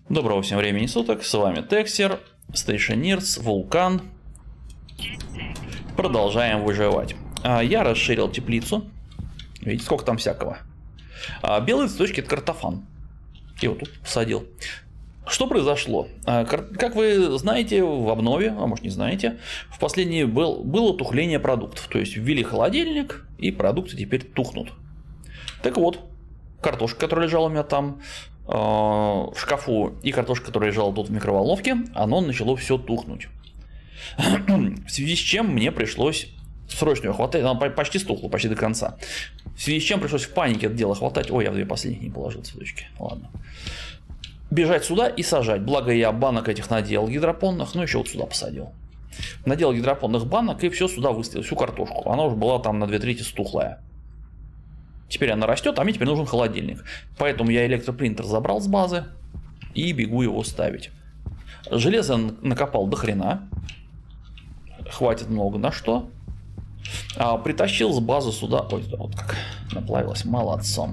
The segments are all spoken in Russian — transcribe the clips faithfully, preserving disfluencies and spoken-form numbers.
Доброго всем времени суток, с вами Тексер, Stationeers, Вулкан. Продолжаем выживать. Я расширил теплицу. Видите, сколько там всякого. Белые цветочки — это картофан. И вот тут посадил. Что произошло? Как вы знаете, в обнове, а может не знаете, в последнее был, было тухление продуктов. То есть ввели холодильник, и продукты теперь тухнут. Так вот, картошка, которая лежала у меня там э, в шкафу, и картошка, которая лежала тут в микроволновке, оно начало все тухнуть. В связи с чем мне пришлось срочно ее хватать. Она почти стухла, почти до конца. В связи с чем пришлось в панике это дело хватать. Ой, я в две последних не положил цветочки. Ладно. Бежать сюда и сажать. Благо я банок этих наделал гидропонных, но еще вот сюда посадил. Наделал гидропонных банок и все сюда выставил, всю картошку. Она уже была там на две трети стухлая. Теперь она растет, а мне теперь нужен холодильник. Поэтому я электропринтер забрал с базы и бегу его ставить. Железо накопал до хрена. Хватит много на что. А, притащил с базы сюда. Ой, вот как наплавилось. Молодцом.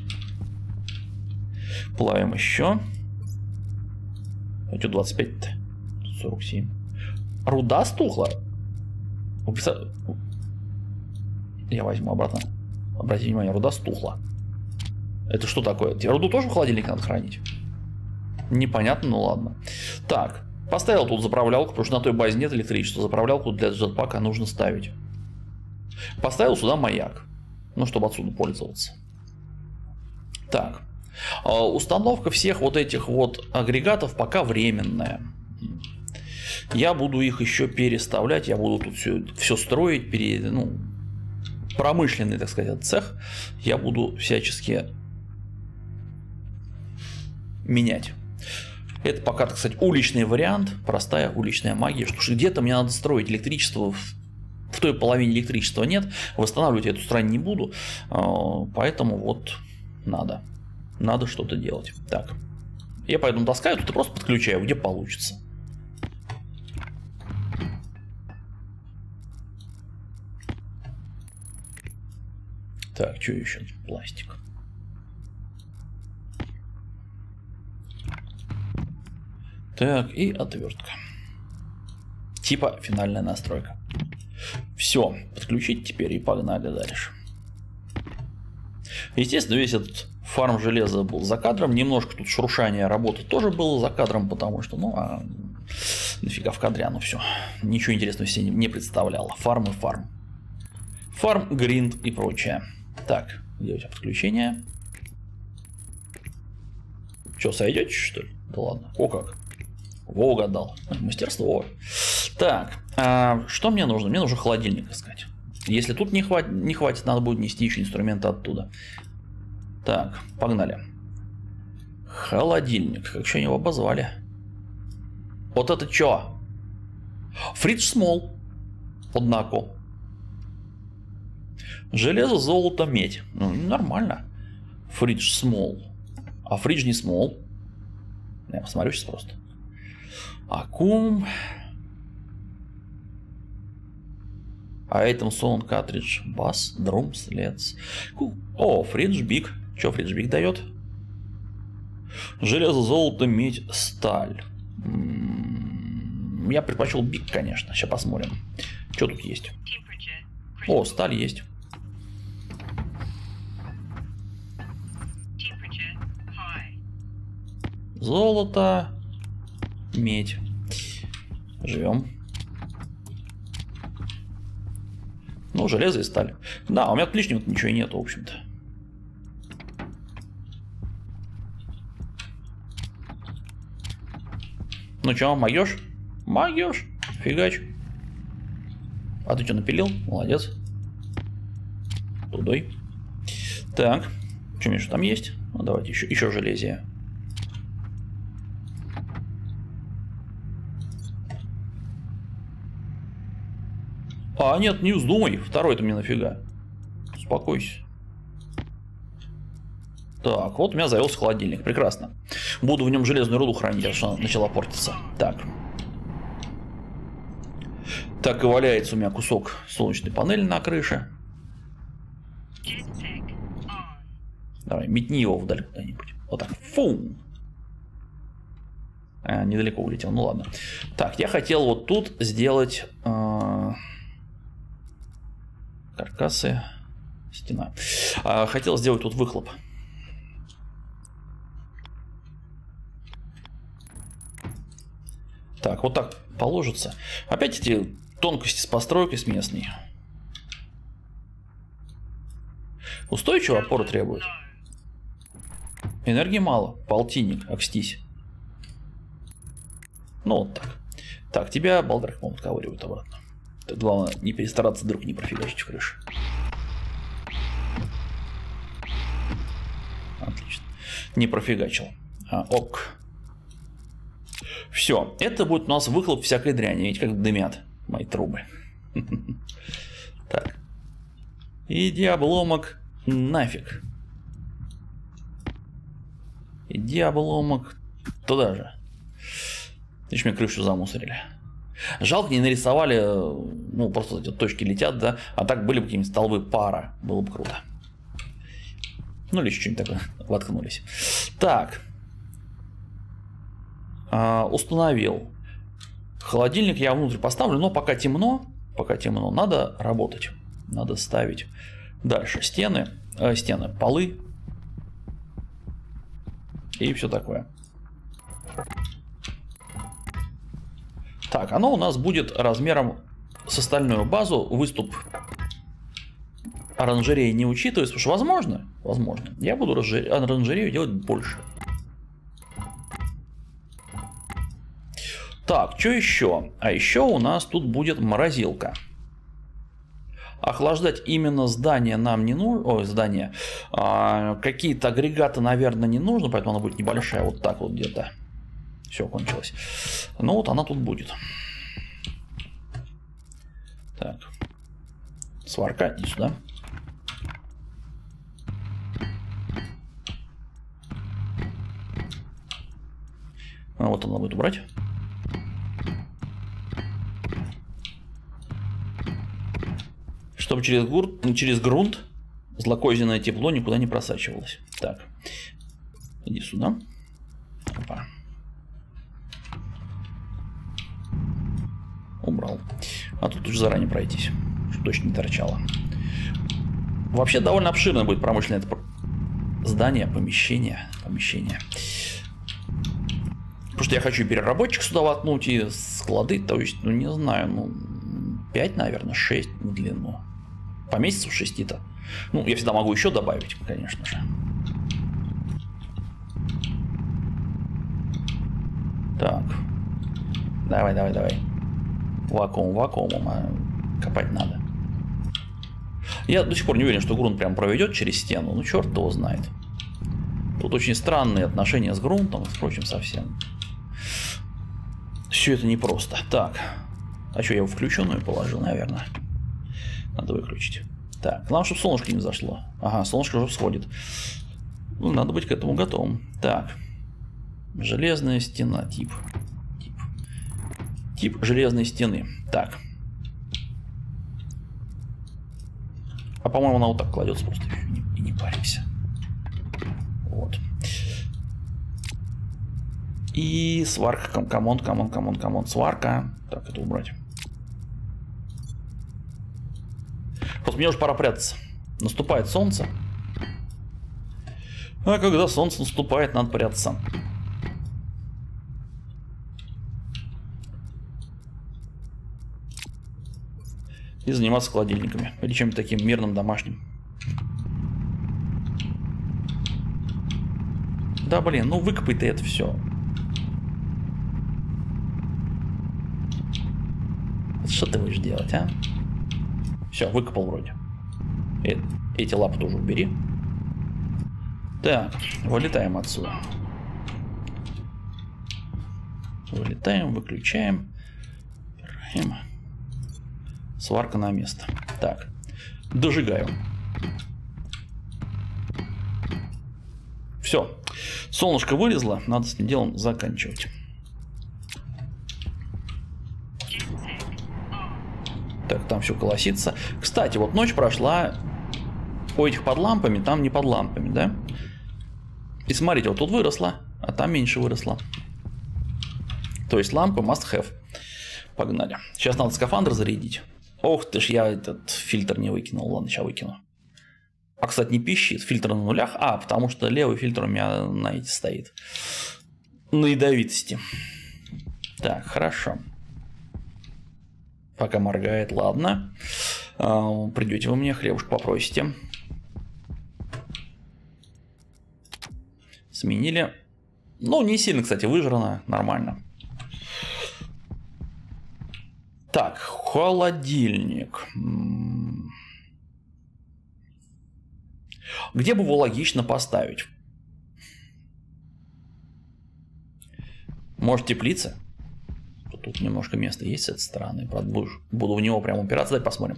Плавим еще. А что двадцать пять-то? сорок семь. Руда стухла. Я возьму обратно. Обратите внимание, руда стухла. Это что такое? Руду тоже в холодильнике надо хранить? Непонятно, ну ладно. Так, поставил тут заправлялку, потому что на той базе нет электричества. Заправлялку для джетпака нужно ставить. Поставил сюда маяк. Ну, чтобы отсюда пользоваться. Так. Установка всех вот этих вот агрегатов пока временная. Я буду их еще переставлять. Я буду тут все, все строить. Пере, ну, промышленный, так сказать, цех. Я буду всячески менять. Это пока, так сказать, уличный вариант. Простая уличная магия. Что ж, где-то мне надо строить электричество. В той половине электричества нет. Восстанавливать я эту страну не буду. Поэтому вот надо. Надо что-то делать. Так. Я поэтому таскаю, тут и просто подключаю, где получится. Так, что еще? Пластик. Так, и отвертка. Типа финальная настройка. Все, подключить теперь и погнали дальше. Естественно, весь этот фарм железа был за кадром. Немножко тут шуршание работы тоже было за кадром, потому что, ну, а нафига в кадре оно все. Ничего интересного себе не представляло. Фарм и фарм. Фарм, гринд и прочее. Так, где у тебя подключение? Че, сойдете, что ли? Да ладно. О как. Во, угадал. Мастерство. Так, а что мне нужно? Мне нужно холодильник искать. Если тут не хватит, не хватит, надо будет нести еще инструменты оттуда. Так, погнали. Холодильник. Как еще его обозвали? Вот это что? Фридж Смол. Однако. Железо, золото, медь. Ну, нормально. Фридж Смол. А фридж не смол. Я посмотрю сейчас просто. Аккум. А этом сон картридж. Бас. Друмс. Лец. О, фридж биг. Что фридж биг дает? Железо, золото, медь, сталь. Я предпочел биг, конечно. Сейчас посмотрим. Что тут есть? О, сталь есть. Золото, медь. Живем. Ну, железо и сталь. Да, у меня тут лишнего ничего и нету, в общем-то. Ну что, могешь? Могешь. Фигач. А ты что, напилил? Молодец. Тудой. Так. Что, Миша, там есть? Ну, давайте еще, еще железие. А, нет, не вздумай. Второй-то мне нафига. Успокойся. Так, вот у меня завелся холодильник. Прекрасно. Буду в нем железную руду хранить, потому что она начала портиться. Так. Так и валяется у меня кусок солнечной панели на крыше. Давай, метни его вдаль куда-нибудь. Вот так. Фу. А, недалеко улетел, ну ладно. Так, я хотел вот тут сделать э, каркасы, стена. А, хотел сделать тут выхлоп. Так, вот так положится. Опять эти тонкости с постройкой с местной. Устойчивую опору требует. Энергии мало. Полтинник, окстись. Ну вот так. Так, тебя балдрах, по-моему, отковыривают обратно. Так, главное, не перестараться, вдруг не профигачить в крыше. Отлично. Не профигачил. А, ок. Все. Это будет у нас выхлоп всякой дряни. Видите, как дымят мои трубы. Так. Иди, обломок, нафиг. Иди, обломок, туда же. Видишь, мне крышу замусорили. Жалко, не нарисовали, ну, просто эти точки летят, да, а так были бы какие-нибудь столбы пара, было бы круто. Ну, или еще что-нибудь такое, воткнулись. Так. А, установил. Холодильник я внутрь поставлю, но пока темно, пока темно, надо работать. Надо ставить дальше стены, э, стены, полы и все такое. Так, оно у нас будет размером с остальную базу. Выступ оранжереи не учитывается, потому что возможно, возможно, я буду оранжерею делать больше. Так, что еще? А еще у нас тут будет морозилка. Охлаждать именно здание нам не нужно. Ой, здание. А, какие-то агрегаты, наверное, не нужно, поэтому она будет небольшая, вот так вот где-то. Все, кончилось. Ну вот она тут будет. Так. Сварка, иди сюда. А вот она будет убрать. Чтобы через, гур... через грунт злокозненное тепло никуда не просачивалось. Так. Иди сюда. Опа. Убрал. А тут уже заранее пройтись, чтобы точно не торчало. Вообще довольно обширное будет промышленное здание, помещение. Помещение. Потому что я хочу переработчик сюда воткнуть и склады, то есть, ну не знаю, ну пять, наверное, шесть в длину. По месяцу шести-то. Ну, я всегда могу еще добавить, конечно же. Так. Давай, давай, давай. Вакуум, вакуумом, а копать надо. Я до сих пор не уверен, что грунт прям проведет через стену. Ну, черт его знает. Тут очень странные отношения с грунтом и, впрочем, совсем. Все это непросто. Так. А что, я его включенную положил, наверное. Надо выключить. Так, главное, чтобы солнышко не зашло. Ага, солнышко уже всходит. Ну, надо быть к этому готовым. Так. Железная стена. Тип. Тип. Тип железной стены. Так. А по-моему, она вот так кладется просто. И не паримся. Вот. И сварка. Камон, камон, камон, камон. Сварка. Так, это убрать. Просто мне уже пора прятаться. Наступает солнце. А когда солнце наступает, надо прятаться. И заниматься холодильниками. Или чем-то таким мирным, домашним. Да, блин, ну выкопай ты это все. Что ты будешь делать, а? Все, выкопал вроде. Э эти лапы тоже убери. Так, вылетаем отсюда. Вылетаем, выключаем. Убираем. Сварка на место. Так, дожигаю. Все. Солнышко вылезло, надо с этим делом заканчивать. Так, там все колосится. Кстати, вот ночь прошла у этих под лампами, там не под лампами, да? И смотрите, вот тут выросло, а там меньше выросло. То есть лампы must have. Погнали. Сейчас надо скафандр зарядить. Ох ты ж, я этот фильтр не выкинул. Ладно, сейчас выкину. А, кстати, не пищит. Фильтр на нулях. А, потому что левый фильтр у меня на эти стоит. На ядовитости. Так, хорошо. Пока моргает, ладно. А, придете вы мне, хлебушек попросите. Сменили. Ну, не сильно, кстати, выжрано. Нормально. Так, холодильник. Где бы его логично поставить? Может, теплица? Тут немножко места есть с этой стороны. Правда, буду в него прямо упираться. Давайте посмотрим.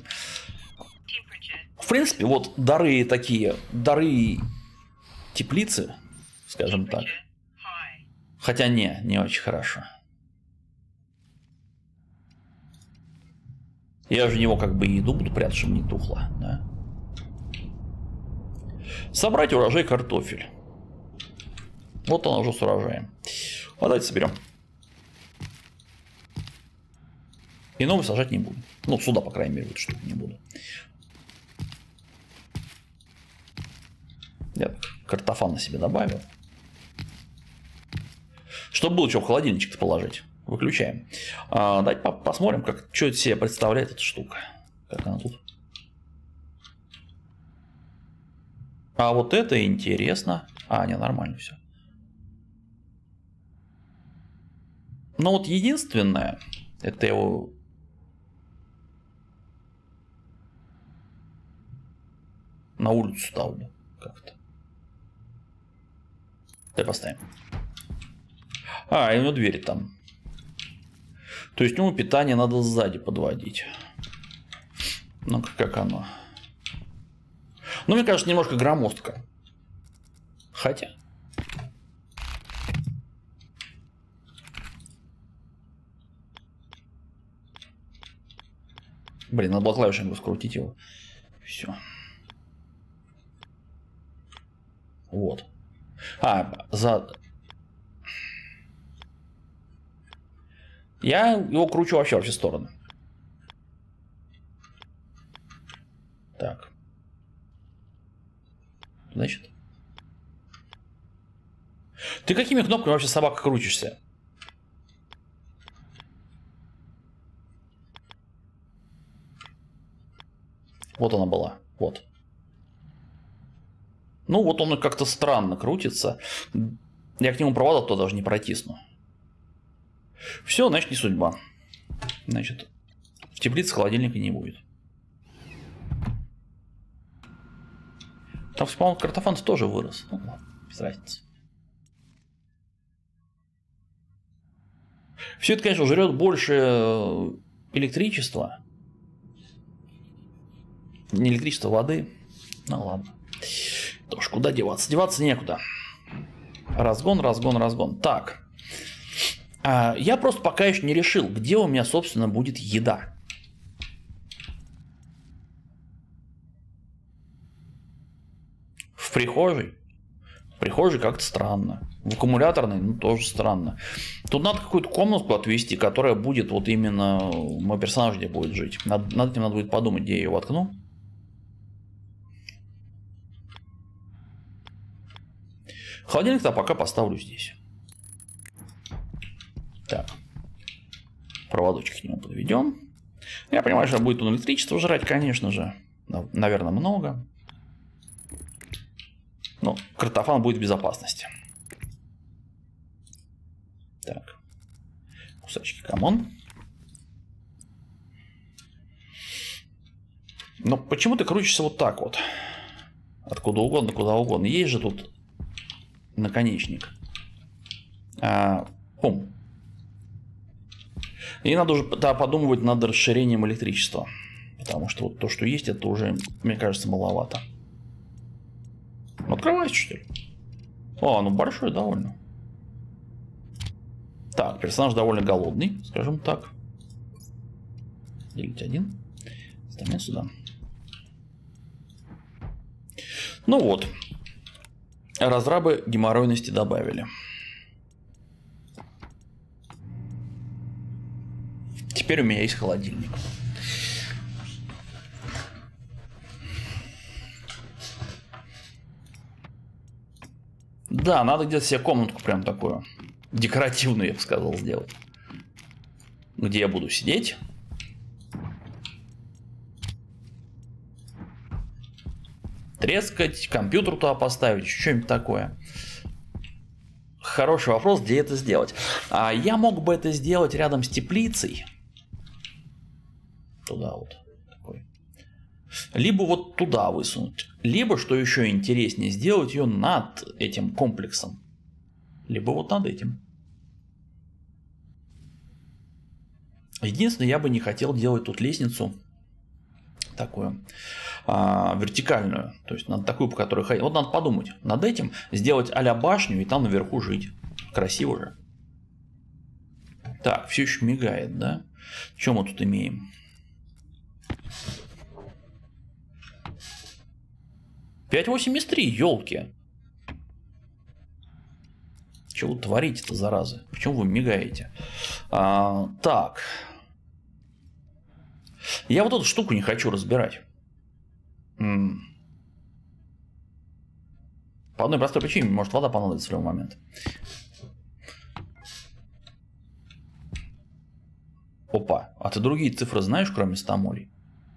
В принципе, вот дары такие, дары теплицы, скажем так. Хотя не, не очень хорошо. Я же в него как бы еду буду прятать, чтобы не тухло. Да? Собрать урожай картофель. Вот он уже с урожаем. А давайте соберем. И новый сажать не буду. Ну, сюда, по крайней мере, эту штуку не буду. Я картофан на себе добавил. Чтобы было что в холодильничек положить. Выключаем. А, давайте посмотрим, как, что это себе представляет эта штука. Как она тут. А вот это интересно. А, не, нормально все. Но вот единственное, это его... На улицу ставлю как-то. Давай поставим. А, и у него двери там. То есть, ему питание надо сзади подводить. Ну, как оно? Ну, мне кажется, немножко громоздко. Хотя. Блин, надо было клавишами раскрутить его. Все. Вот. А, за... Я его кручу вообще во все стороны. Так. Значит. Ты какими кнопками вообще, собака, крутишься? Вот она была. Вот. Ну, вот он как-то странно крутится. Я к нему провода то даже не протисну. Все, значит, не судьба. Значит, в теплице холодильника не будет. Там, по-моему, картофан тоже вырос. Ну, ладно, без разницы. Все это, конечно, жрет больше электричества. Не электричества, воды. Ну, ладно. То ж, куда деваться? Деваться некуда. Разгон, разгон, разгон. Так. Я просто пока еще не решил, где у меня, собственно, будет еда. В прихожей? В прихожей как-то странно. В аккумуляторной, ну, тоже странно. Тут надо какую-то комнатку отвести, которая будет вот именно мой персонаж, где будет жить. Над, над этим надо будет подумать, где я ее воткну. Холодильник-то пока поставлю здесь. Так. Проводочки к нему подведем. Я понимаю, что будет он электричество жрать, конечно же. Наверное, много. Но картофан будет в безопасности. Так. Кусачки, камон. Но почему ты крутишься вот так вот? Откуда угодно, куда угодно. Есть же тут наконечник. А, пум. И надо уже да, подумывать над расширением электричества. Потому что вот то, что есть, это уже, мне кажется, маловато. Открывайся, что ли? О, ну большой довольно. Так, персонаж довольно голодный, скажем так. Делить один. Ставим сюда. Ну вот. Разрабы геморройности добавили. Теперь у меня есть холодильник. Да, надо где-то себе комнатку прям такую декоративную, я бы сказал, сделать. Где я буду сидеть. Трескать, компьютер туда поставить, что-нибудь такое. Хороший вопрос, где это сделать. А я мог бы это сделать рядом с теплицей. Туда вот. Такой. Либо вот туда высунуть. Либо, что еще интереснее, сделать ее над этим комплексом. Либо вот над этим. Единственное, я бы не хотел делать тут лестницу такую а, вертикальную. То есть надо такую, по которой ходить. Вот надо подумать над этим, сделать а-ля башню и там наверху жить. Красиво же. Так, все еще мигает, да? Что мы тут имеем? пять восемьдесят три, елки. Чего вы творите-то, заразы? Почему вы мигаете? А, так. Я вот эту штуку не хочу разбирать. М-м. По одной простой причине, может вода понадобится в любой момент. Опа, а ты другие цифры знаешь, кроме ста молей?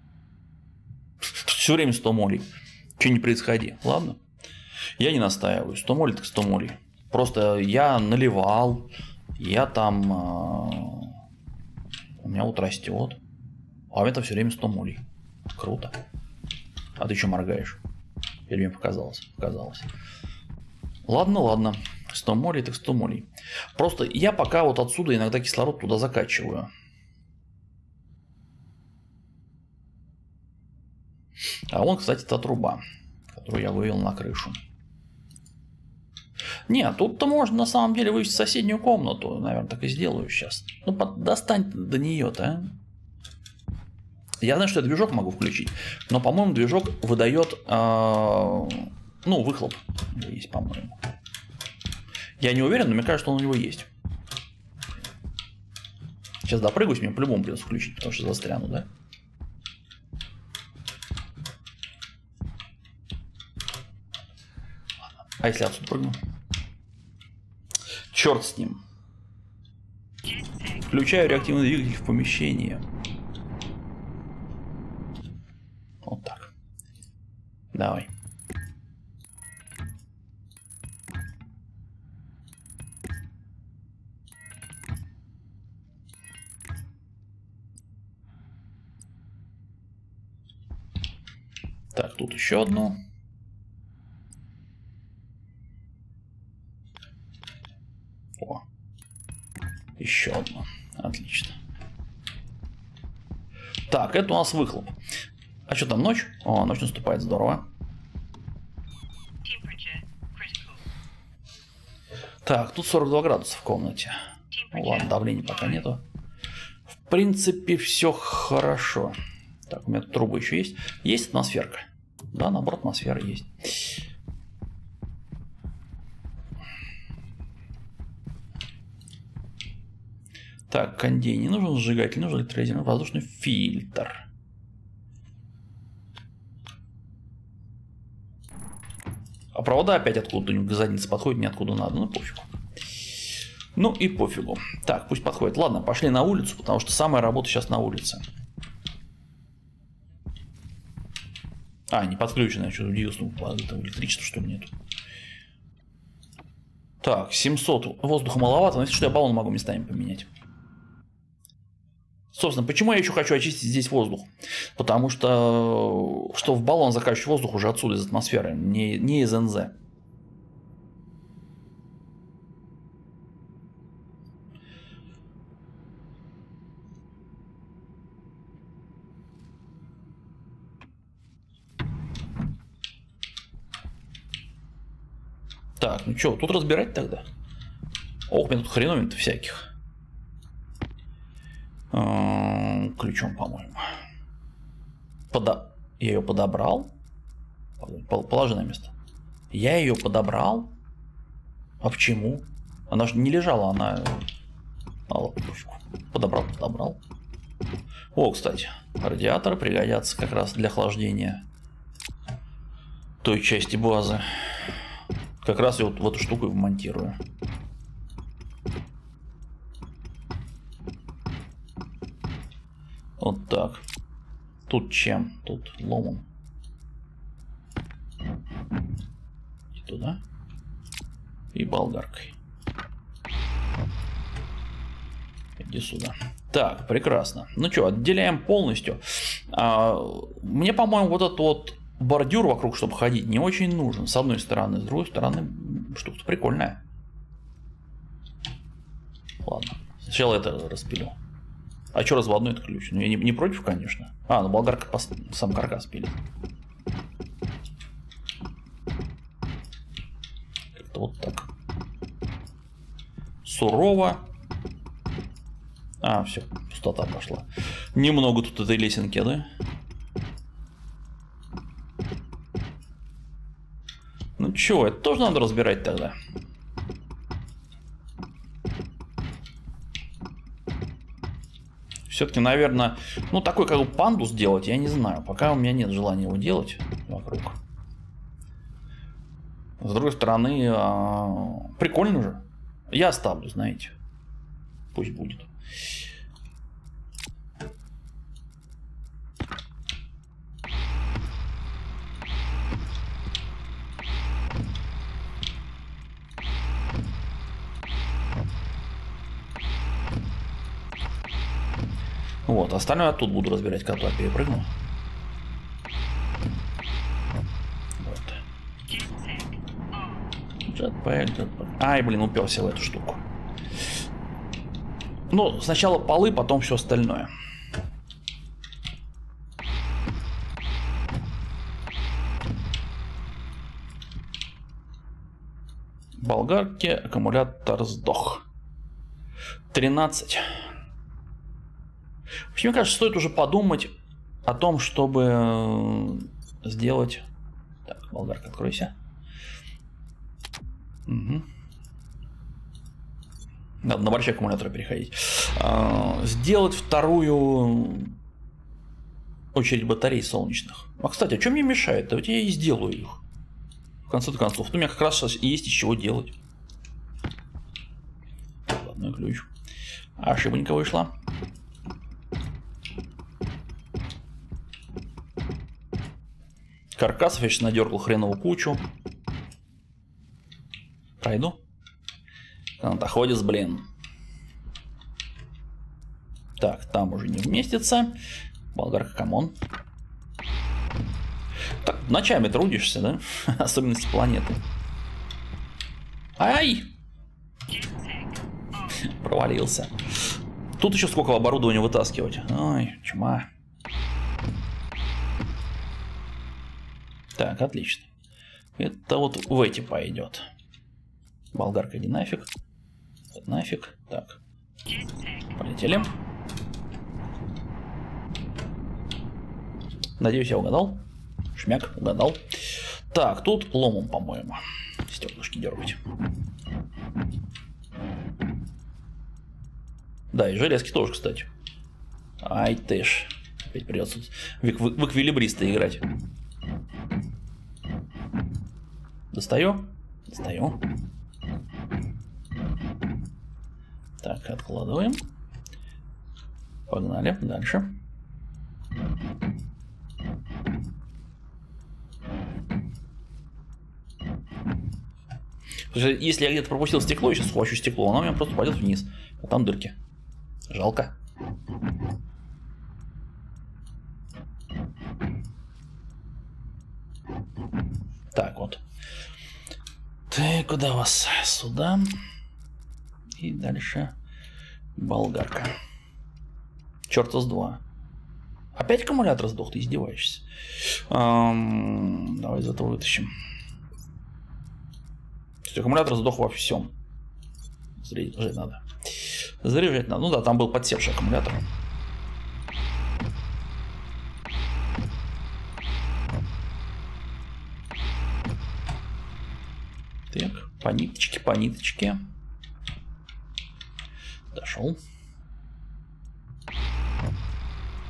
Все время сто молей. Что не происходи, ладно? Я не настаиваю. сто молей так сто молей. Просто я наливал, я там... Э, у меня вот растет. А у меня там все время сто молей. Круто. А ты что моргаешь? Или мне показалось? Показалось. Ладно, ладно. сто молей так сто молей. Просто я пока вот отсюда иногда кислород туда закачиваю. А вон, кстати, та труба, которую я вывел на крышу. Нет, тут-то можно на самом деле вывести соседнюю комнату. Наверное, так и сделаю сейчас. Ну, достань до нее-то, а. Я знаю, что я движок могу включить, но, по-моему, движок выдает, э, ну, выхлоп. Есть, по-моему. Я не уверен, но мне кажется, он у него есть. Сейчас допрыгаюсь, мне по-любому придется включить, потому что застряну, да? А если отсюда прыгну? Черт с ним. Включаю реактивный двигатель в помещении. Вот так. Давай. Так, тут еще одну. О, еще одно. Отлично. Так, это у нас выхлоп. А что там, ночь? О, ночь наступает, здорово. Так, тут сорок два градуса в комнате. Ну, ладно, давления пока нету. В принципе, все хорошо. Так, у меня тут труба еще есть. Есть атмосферка? Да, наоборот, атмосфера есть. Так, кондей не нужен, сжигатель нужен, электролизированный воздушный фильтр. А провода опять откуда-нибудь к заднице подходят, ниоткуда надо, ну пофигу. Ну и пофигу. Так, пусть подходит. Ладно, пошли на улицу, потому что самая работа сейчас на улице. А, не подключено, я что-то удивился, электричества что ли нету. Так, семьсот, воздуха маловато, но если что, я баллон могу местами поменять. Собственно, почему я еще хочу очистить здесь воздух? Потому что, что в баллон закачивать воздух уже отсюда, из атмосферы, не, не из эн зэ. Так, ну что, тут разбирать тогда? Ох, у меня тут хреновин-то всяких. Ключом, по-моему. Подо... Я ее подобрал. Положи на место. Я ее подобрал. А почему? Она же не лежала, она... А, ладно, пофигу. Подобрал, подобрал. О, кстати, радиаторы пригодятся как раз для охлаждения той части базы. Как раз я вот в эту штуку и вмонтирую. Вот так. Тут чем? Тут ломом. И туда. И болгаркой. Иди сюда. Так, прекрасно. Ну что, отделяем полностью. А, мне, по-моему, вот этот вот бордюр вокруг, чтобы ходить, не очень нужен. С одной стороны. С другой стороны, штука-то прикольная. Ладно. Сначала это распилю. А что разводной это ключ? Ну, я не, не против, конечно. А, ну болгарка по, сам каркас пилит. Как-то вот так. Сурово. А, все, пустота пошла. Немного тут этой лесенки, да? Ну чё, это тоже надо разбирать тогда. Все-таки, наверное, ну такой как бы пандус делать, я не знаю. Пока у меня нет желания его делать вокруг. С другой стороны, а, прикольно же. Я оставлю, знаете. Пусть будет. Вот, остальное я тут буду разбирать, когда я перепрыгну. Вот. Джетпэк, джетпэк. Ай, блин, уперся в эту штуку. Ну, сначала полы, потом все остальное. Болгарки, аккумулятор сдох. тринадцать. Мне кажется, стоит уже подумать о том, чтобы сделать... Так, болгарка, откройся. Угу. Надо на большие аккумуляторы переходить. Сделать вторую очередь батарей солнечных. А, кстати, а что мне мешает? Да вот я и сделаю их. В конце концов. У меня как раз сейчас есть из чего делать. Ладно, ключ. Ошибонька вышла. Каркасов я сейчас надергал хреновую кучу. Пройду. Канатоходец, блин. Так, там уже не вместится. Болгарка, камон. Так, ночами трудишься, да? Особенности планеты. Ай! Провалился. Тут еще сколько оборудования вытаскивать. Ой, чума. Так, отлично. Это вот в эти пойдет. Болгарка, иди нафиг. Нафиг. Так. Полетели. Надеюсь, я угадал. Шмяк, угадал. Так, тут ломом, по-моему. Стеклышки дергать. Да, и железки тоже, кстати. Ай ты ж. Опять придется в, в, в эквилибриста играть. Достаю? Достаю. Так, откладываем. Погнали дальше. Если я где-то пропустил стекло, я сейчас схвачу стекло, оно у меня просто пойдет вниз. А там дырки. Жалко. Так вот. Ты куда вас? Сюда. И дальше болгарка. Черта с два. Опять аккумулятор сдох, ты издеваешься. Эм, давай из этого вытащим. Аккумулятор сдох во всем. Заряжать надо. Заряжать надо. Ну да, там был подсевший аккумулятор. Так, по ниточке, по ниточке. Дошел.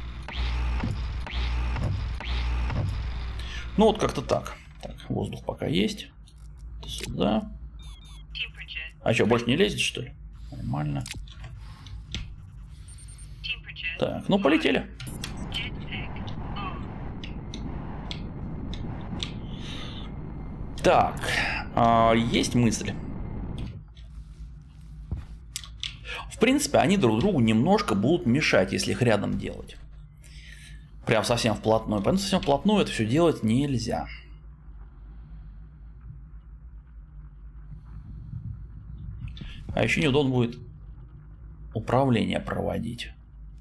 Ну вот как-то так. Так, воздух пока есть. Сюда. А что, больше не лезет, что ли? Нормально. Так, ну полетели. Так, а, есть мысли. В принципе, они друг другу немножко будут мешать, если их рядом делать. Прям совсем вплотную. Поэтому совсем вплотную это все делать нельзя. А еще неудобно будет управление проводить.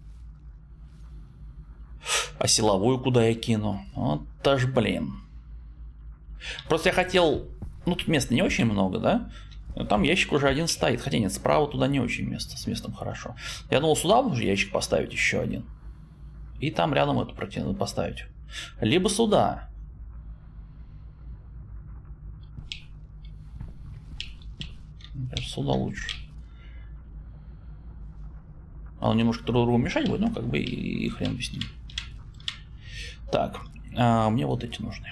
А силовую куда я кину? Вот аж блин. Просто я хотел... Ну, тут места не очень много, да? Там ящик уже один стоит. Хотя нет, справа туда не очень место. С местом хорошо. Я думал, сюда уже ящик поставить еще один. И там рядом эту противную поставить. Либо сюда. Сюда лучше. Оно немножко друг другу мешать будет, но как бы и, и хрен бы с ним. Так, а мне вот эти нужны.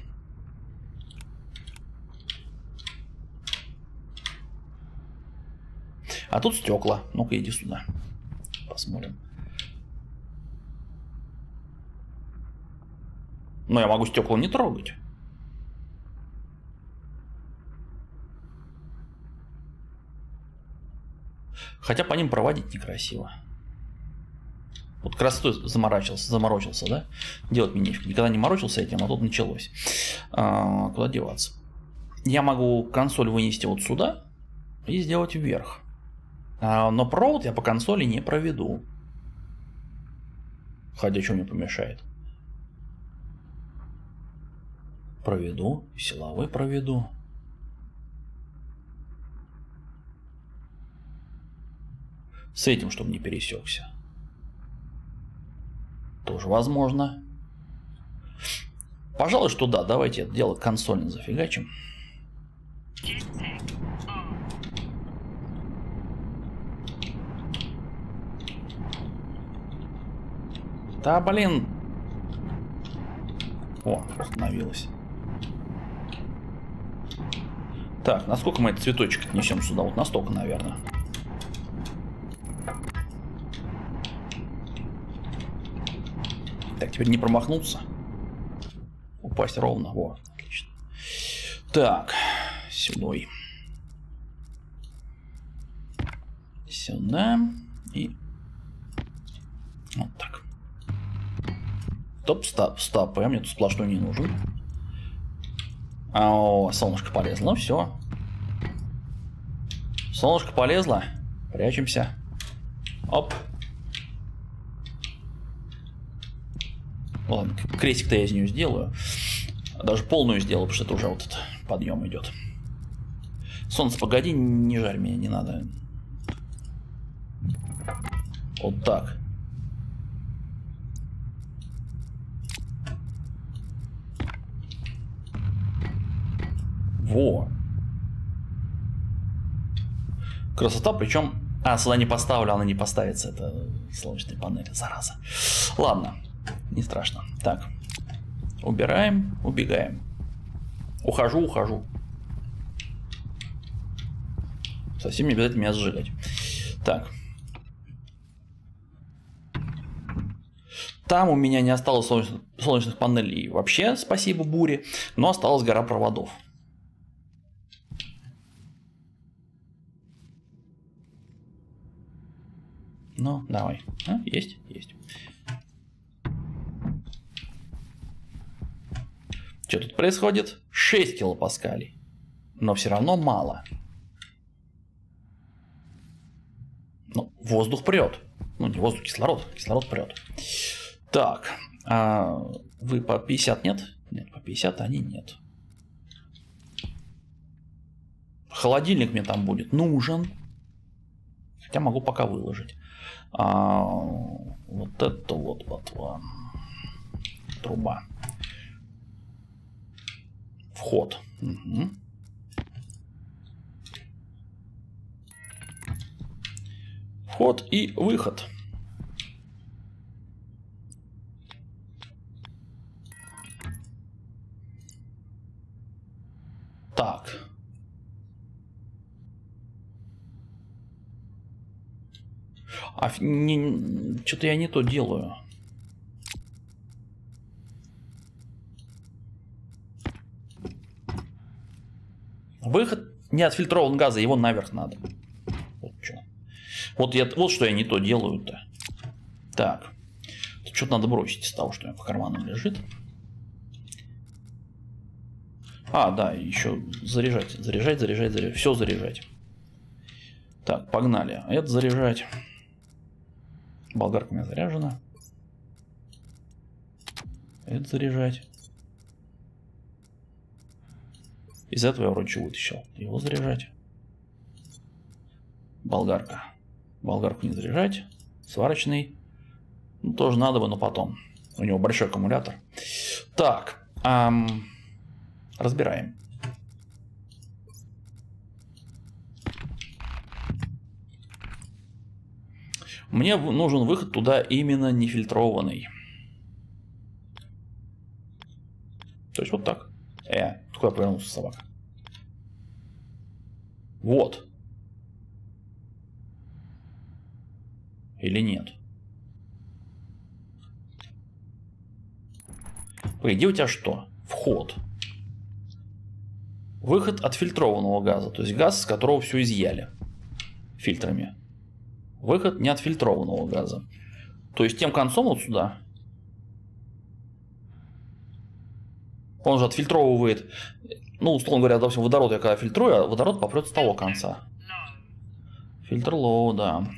А тут стекла. Ну-ка, иди сюда. Посмотрим. Но я могу стекла не трогать. Хотя по ним проводить некрасиво. Вот как раз тут заморачивался, заморочился, да? Делать мне нефиг. Никогда не морочился этим, а тут началось. А, куда деваться? Я могу консоль вынести вот сюда и сделать вверх. А, но провод я по консоли не проведу. Хотя что мне помешает? Проведу, силовой проведу. С этим, чтобы не пересекся. Тоже возможно. Пожалуй, что да. Давайте это дело консольно зафигачим. Да, блин. О, остановилась. Так, насколько мы этот цветочек несем сюда? Вот настолько, наверное. Так, теперь не промахнуться. Упасть ровно. Вот, отлично. Так, сюда. Сюда. И вот так. Стоп, стоп, стоп. А мне тут сплошной не нужен. О, солнышко полезло. Ну все. Солнышко полезло. Прячемся. Оп. Ладно, крестик-то я из нее сделаю. Даже полную сделаю, потому что это уже вот этот подъем идет. Солнце, погоди, не жарь меня, не надо. Вот так. Во. Красота, причем... А, сюда не поставлю, она не поставится. Это солнечные панели, зараза. Ладно. Не страшно. Так. Убираем, убегаем. Ухожу, ухожу. Совсем не обязательно меня сжигать. Так. Там у меня не осталось солнечных, солнечных панелей вообще, спасибо буре, но осталась гора проводов. Ну, давай. А, есть, есть. Что тут происходит? шесть килопаскалей. Но все равно мало. Ну, воздух прет. Ну, не воздух, кислород. Кислород прет. Так. А вы по пятьдесят нет? Нет, по пятьдесят они нет. Холодильник мне там будет нужен. Хотя могу пока выложить. А, вот это вот ботва. Труба. Вход. Угу. Вход и выход. А, не, что-то я не то делаю. Выход не отфильтрован газа, его наверх надо. Вот что. Вот, я, вот что я не то делаю-то. Так. Что-то надо бросить из того, что у меня по карманам лежит. А, да, еще заряжать. Заряжать, заряжать, заряжать. Все заряжать. Так, погнали. Это заряжать. Болгарка у меня заряжена. Это заряжать. Из этого я вроде что вытащил. Его заряжать. Болгарка. Болгарку не заряжать. Сварочный. Ну, тоже надо бы, но потом. У него большой аккумулятор. Так. Эм, разбираем. Мне нужен выход туда именно нефильтрованный. То есть вот так. Э, куда повернулся собака? Вот. Или нет? Погоди, у тебя что? Вход. Выход от фильтрованного газа. То есть газ, с которого все изъяли фильтрами. Выход не от фильтрованного газа. То есть тем концом вот сюда. Он же отфильтровывает. Ну, условно говоря, допустим, водород я когда фильтрую, а водород попрет с того конца. Фильтр low, да.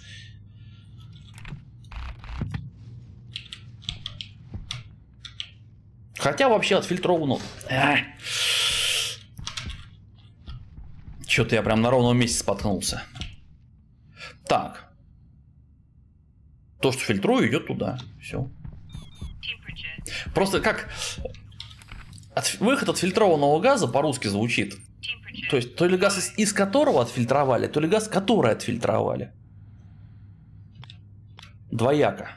Хотя вообще отфильтрованного... Что-то я прям на ровном месте споткнулся. Так. То, что фильтрую, идет туда. Все. Просто как... От... Выход от фильтрованного газа по-русски звучит. То есть, то ли газ, из, из которого отфильтровали, то ли газ, который отфильтровали. Двояко.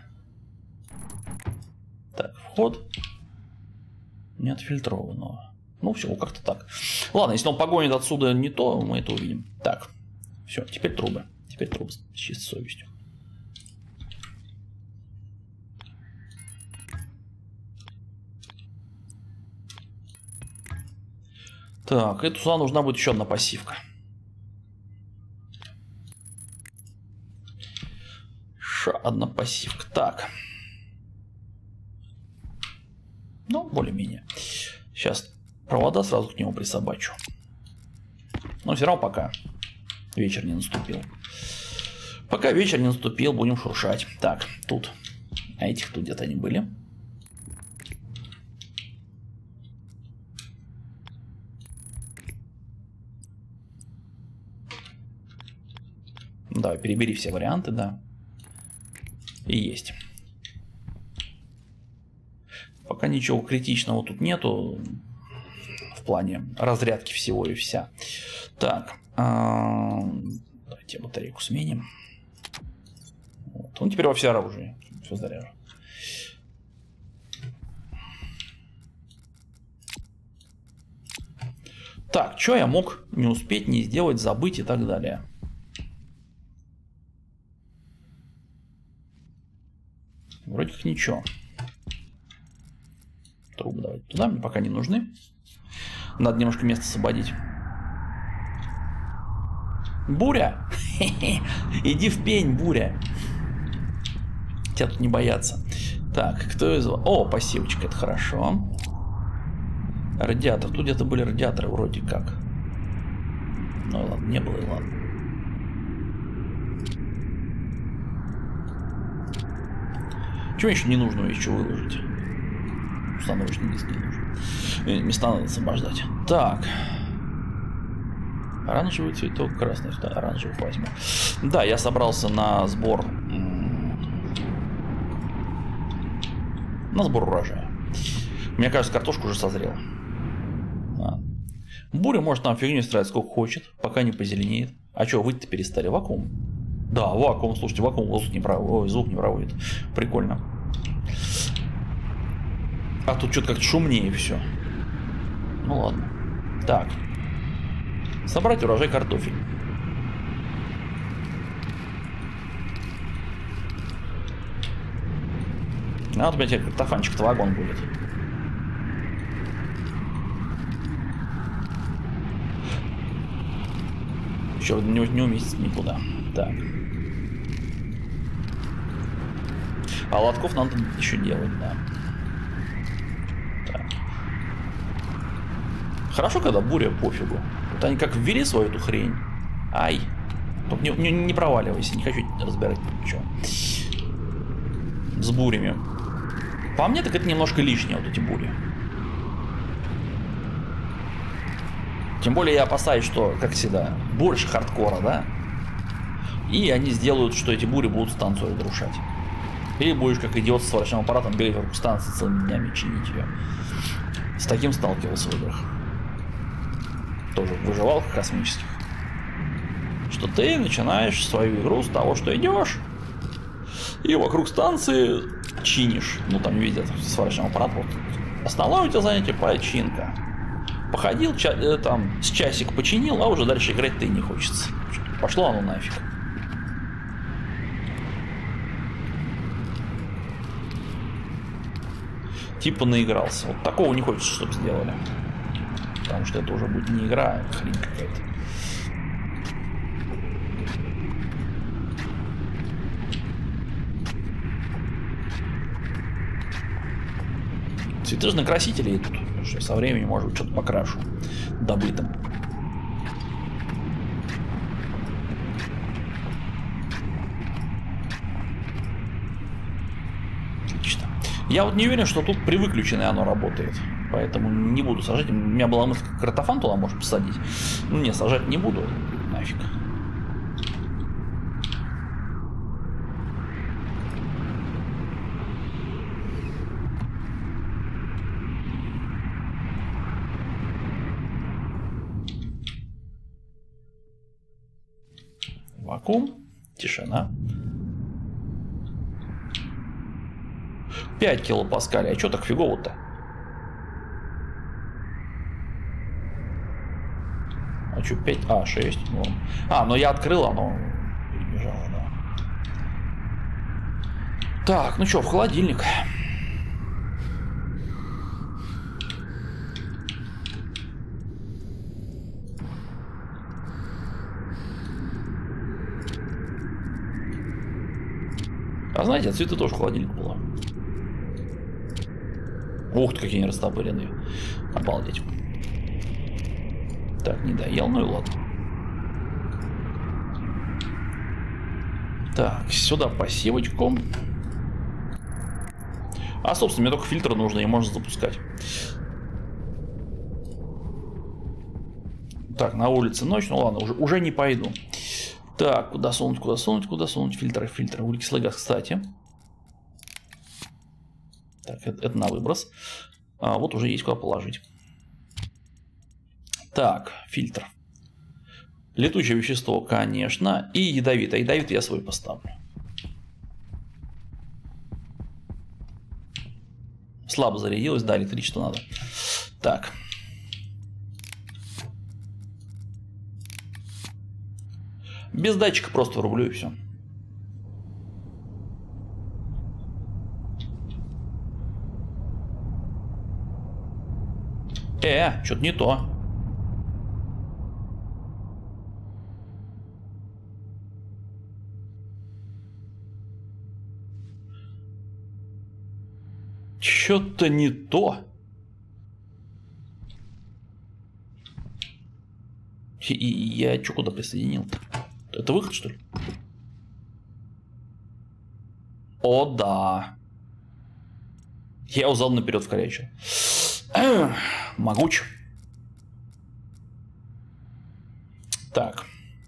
Так, вход не отфильтрованного. Ну, все, как-то так. Ладно, если он погонит отсюда не то, мы это увидим. Так, все, теперь трубы. Теперь трубы с чистой совестью. Так, и туда нужна будет еще одна пассивка. Еще одна пассивка. Так. Ну, более-менее. Сейчас провода сразу к нему присобачу. Но все равно пока вечер не наступил. Пока вечер не наступил, будем шуршать. Так, тут. А этих тут где-то они были. Давай, перебери все варианты, да. И есть. Пока ничего критичного тут нету. В плане разрядки всего и вся. Так. Давайте батарейку сменим. Вот. Он теперь во все оружие. Все заряжено. Так, что я мог не успеть, не сделать, забыть и так далее. Вроде как ничего. Трубы давайте туда, мне пока не нужны. Надо немножко места освободить. Буря! Иди в пень, буря. Тебя тут не боятся. Так, кто из вас? О, пассивочка, это хорошо. Радиатор. Тут где-то были радиаторы вроде как. Ну ладно, не было и ладно. Чего еще не нужно еще выложить? Установочный диск не нужен. Места надо освобождать. Так. Оранжевый цветок, красный, да, оранжевый возьму. Да, я собрался на сбор. На сбор урожая. Мне кажется, картошка уже созрела. А. Буря может нам фигню строить сколько хочет, пока не позеленеет. А что, выйти-то перестали? Вакуум. Да, вакуум, слушайте, вакуум воздух не проводит. Ой, звук не проводит. Прикольно. А тут что-то как-то шумнее все. Ну ладно. Так. Собрать урожай картофель. А вот у меня теперь картофанчик-то вагон будет. Еще не, не уместится никуда. Так. А лотков надо еще делать, да. Так. Хорошо, когда буря, пофигу. Вот они как ввели свою эту хрень. Ай. Только не, не, не проваливайся, не хочу разбирать ничего. С бурями. По мне, так это немножко лишнее, вот эти бури. Тем более я опасаюсь, что, как всегда, больше хардкора, да? И они сделают, что эти бури будут станцию разрушать. Или будешь как идиот с сварочным аппаратом бегать вокруг станции целыми днями, чинить ее. С таким сталкивался в играх. Тоже в выживалках космических. Что ты начинаешь свою игру с того, что идешь и вокруг станции чинишь. Ну там видят сварочный аппарат. Вот. Основное у тебя занятие починка. Походил, ча там с часик починил, а уже дальше играть-то и не хочется. Пошло оно нафиг. Типа наигрался. Вот такого не хочется, чтобы сделали. Потому что это уже будет не игра, а хрень какая-то. Цветы же на красители идут. Что со временем, может быть, что-то покрашу добытым. Отлично. Я вот не уверен, что тут при выключенной оно работает. Поэтому не буду сажать. У меня была мысль, картофан туда можно посадить. Ну не, сажать не буду. Нафиг. Вакуум. Тишина. пять килопаскалей. А что так фигово-то? А что, пять? А, шесть. Ну. А, но я открыл, оно перебежало, да. Так, ну что, в холодильник. А знаете, цветы тоже в холодильник было. Ух ты, какие они растопыренные. Обалдеть. Так, не доел, ну и ладно. Так, сюда пассивочку. А, собственно, мне только фильтр нужно, и можно запускать. Так, на улице ночь, ну ладно, уже, уже не пойду. Так, куда сунуть, куда сунуть, куда сунуть? Фильтры, фильтры. Углекислый газ, кстати. Так, это, это на выброс. А, вот уже есть куда положить. Так, фильтр. Летучее вещество, конечно. И ядовитое. Ядовитое я свой поставлю. Слабо зарядилось, да, электричество надо. Так. Без датчика просто врублю и все. Э, что-то не то. Что-то не то. И, и я что, куда присоединил-то? Это выход, что ли? О, да. Я его задом наперед вкорячил. Могуч. Так.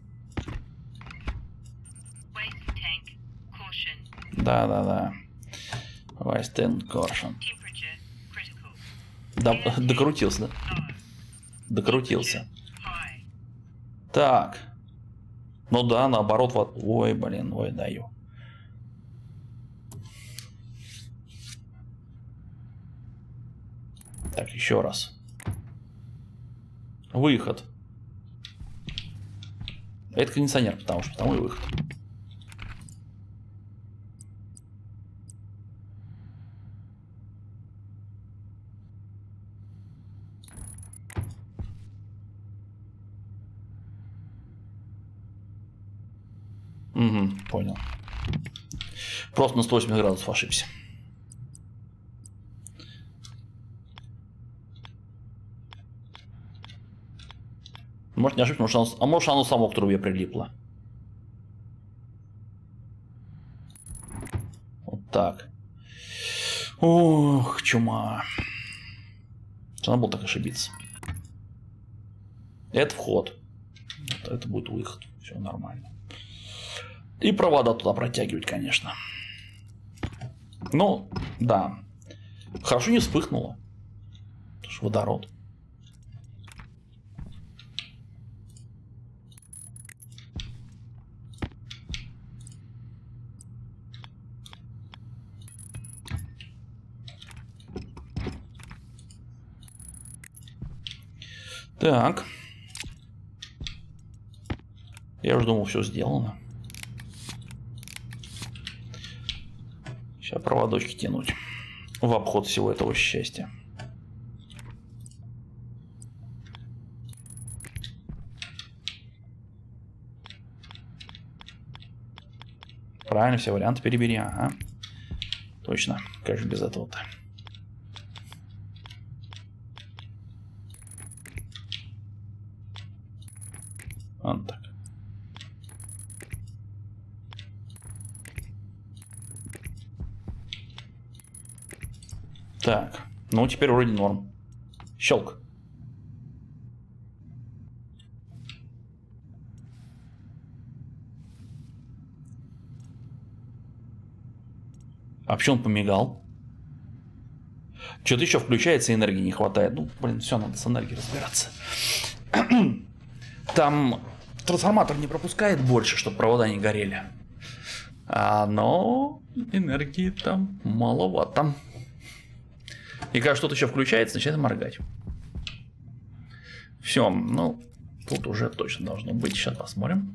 Да, да, да. Вайстен Коршен. Да, докрутился, да? Докрутился. Так. Ну да, наоборот, вот. Ой, блин, ой, даю. Так, еще раз. Выход. Это кондиционер, потому что потому и выход. Угу, понял. Просто на сто восемьдесят градусов ошибся. Может не ошибся, может оно, а может оно само к трубе прилипло. Вот так. Ох, чума. Надо было так ошибиться. Это вход. Это, это будет выход. Все нормально. И провода туда протягивать, конечно. Ну, да. Хорошо не вспыхнуло. Потому что водород. Так. Я уже думал, все сделано. Сейчас проводочки тянуть. В обход всего этого счастья. Правильно, все варианты перебери. Ага. Точно. Как же без этого-то? Вот так. Так. Ну, теперь вроде норм. Щелк. А почему он помигал? Что-то еще включается, энергии не хватает. Ну, блин, все, надо с энергией разбираться. Там трансформатор не пропускает больше, чтобы провода не горели. А, но энергии там маловато. И когда что-то еще включается, начинает моргать. Все, ну, тут уже точно должно быть. Сейчас посмотрим.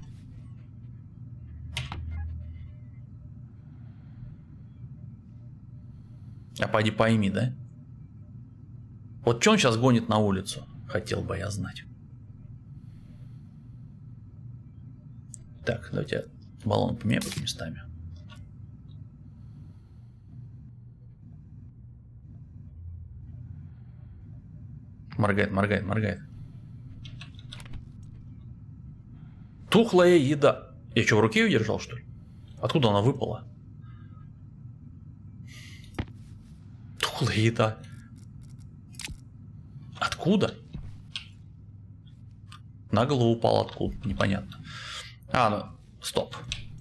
А пойди пойми, да? Вот что он сейчас гонит на улицу? Хотел бы я знать. Так, давайте баллон поменяем местами. Моргает, моргает, моргает. Тухлая еда. Я что, в руке ее держал, что ли? Откуда она выпала? Тухлая еда. Откуда? На голову упал откуда? Непонятно. А, ну, стоп.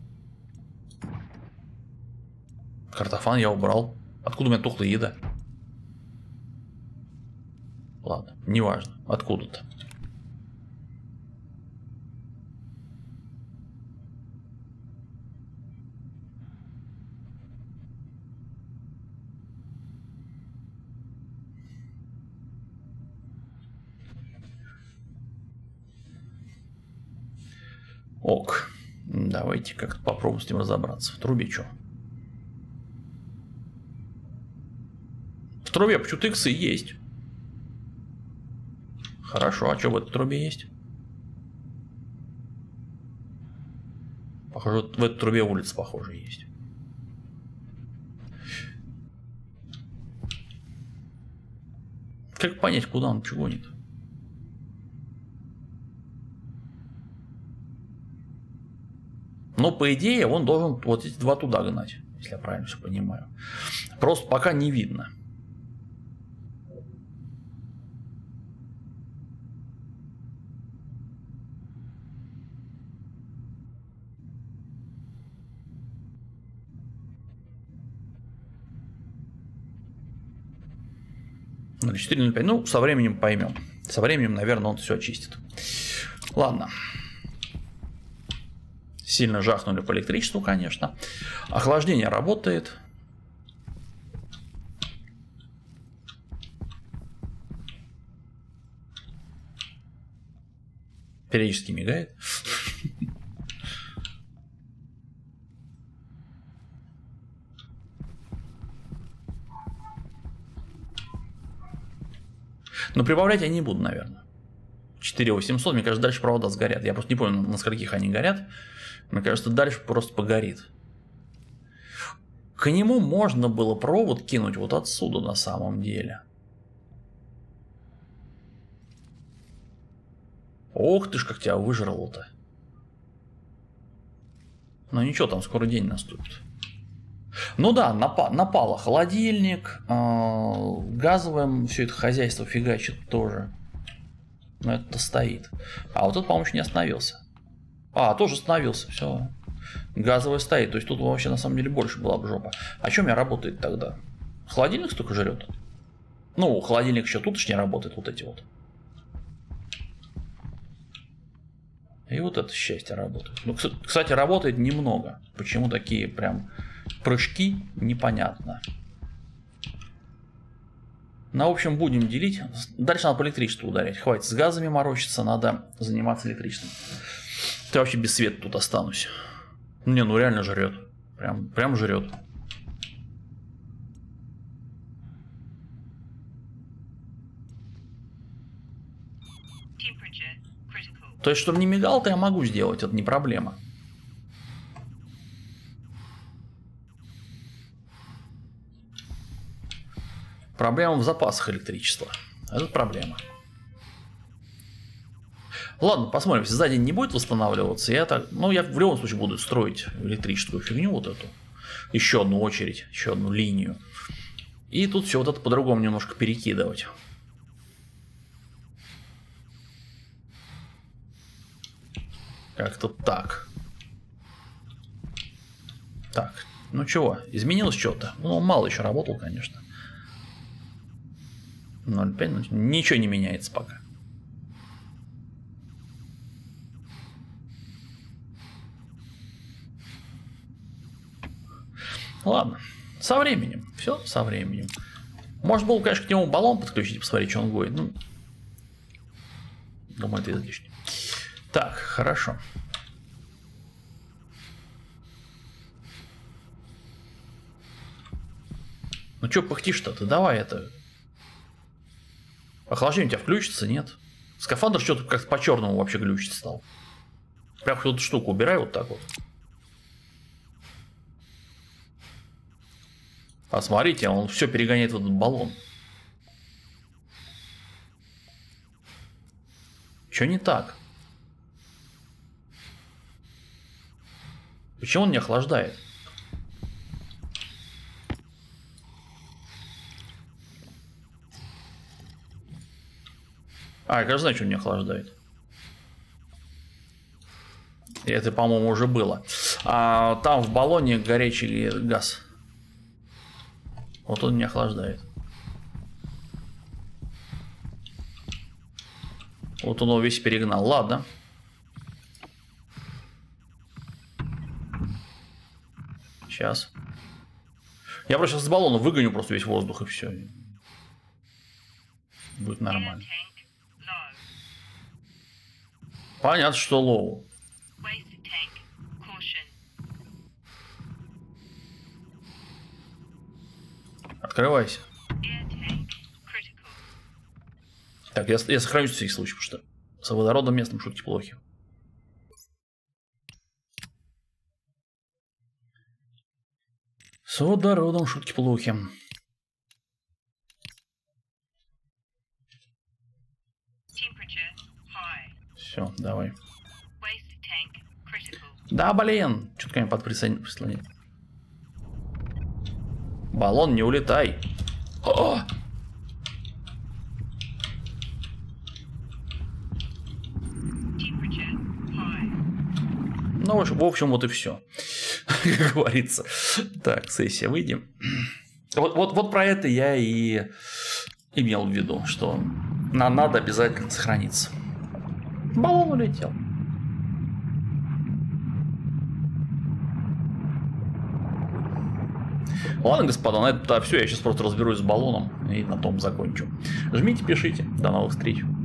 Картофан я убрал. Откуда у меня тухлая еда? Ладно, неважно. Откуда-то. Ок. Давайте как-то попробуем с ним разобраться. В трубе что? В трубе почему-то иксы есть. Хорошо, а что в этой трубе есть? Похоже, в этой трубе улица, похоже, есть. Как понять, куда он чего гонит? Но по идее он должен вот эти два туда гнать, если я правильно все понимаю. Просто пока не видно. четыре ноль пять. Ну, со временем поймем. Со временем, наверное, он все очистит. Ладно. Сильно жахнули по электричеству, конечно. Охлаждение работает. Периодически мигает. Но прибавлять я не буду, наверное. четыре восемьсот. Мне кажется, дальше провода сгорят. Я просто не помню, на скольких они горят. Мне кажется, дальше просто погорит. К нему можно было провод кинуть вот отсюда на самом деле. Ох ты ж, как тебя выжрало-то. Ну ничего, там скоро день наступит. Ну да, напа напало холодильник, э газовым все это хозяйство фигачит тоже. Но это стоит. А вот тут, по-моему, еще не остановился. А, тоже остановился, все. Газовый стоит, то есть тут вообще на самом деле больше была бы жопа. А что у меня работает тогда? Холодильник столько жрет? Ну, холодильник еще тут не работает, вот эти вот. И вот это счастье работает. Ну, кстати, работает немного. Почему такие прям прыжки, непонятно. Ну, в общем, будем делить. Дальше надо по электричеству ударять. Хватит с газами морочиться, надо заниматься электричеством. Я вообще без света тут останусь. Не, ну реально жрет. Прям, прям жрет. То есть, чтобы не мигал, то я могу сделать, это не проблема. Проблема в запасах электричества. Это проблема. Ладно, посмотрим, если за день не будет восстанавливаться, я так, ну, я в любом случае буду строить электрическую фигню вот эту. Еще одну очередь, еще одну линию. И тут все вот это по-другому немножко перекидывать. Как-то так. Так, ну чего, изменилось что-то? Ну, он мало еще работал, конечно. ноль пять, ну, ничего не меняется пока. Ладно, со временем, все со временем. Может было, конечно, к нему баллон подключить и посмотреть, что он будет. Ну, думаю, это излишне. Так, хорошо. Ну что пыхтишь-то? Ты давай это. Охлаждение у тебя включится, нет? Скафандр что-то как-то по-черному вообще глючить стал. Прям эту штуку убирай вот так вот. А смотрите, он все перегоняет в этот баллон. Что не так? Почему он не охлаждает? А, я, кажется, знаю, что он не охлаждает. Это, по-моему, уже было. А, там в баллоне горячий газ. Вот он не охлаждает. Вот он его весь перегнал. Ладно. Сейчас. Я просто сейчас с баллона выгоню просто весь воздух и все. Будет нормально. Понятно, что лоу. Открывайся. Так, я, я сохранюсь в всякий случай, потому что с водородом местным шутки плохи. С водородом шутки плохи. Все, давай. Да, блин. Что-то ко мне подприслонить. Баллон, не улетай. О! Ну, в общем, вот и все. Как говорится. Так, сессия, выйдем. Вот, вот, вот про это я и имел в виду, что нам надо обязательно сохраниться. Баллон улетел. Ладно, господа, на это все. Я сейчас просто разберусь с баллоном и на том закончу. Жмите, пишите. До новых встреч.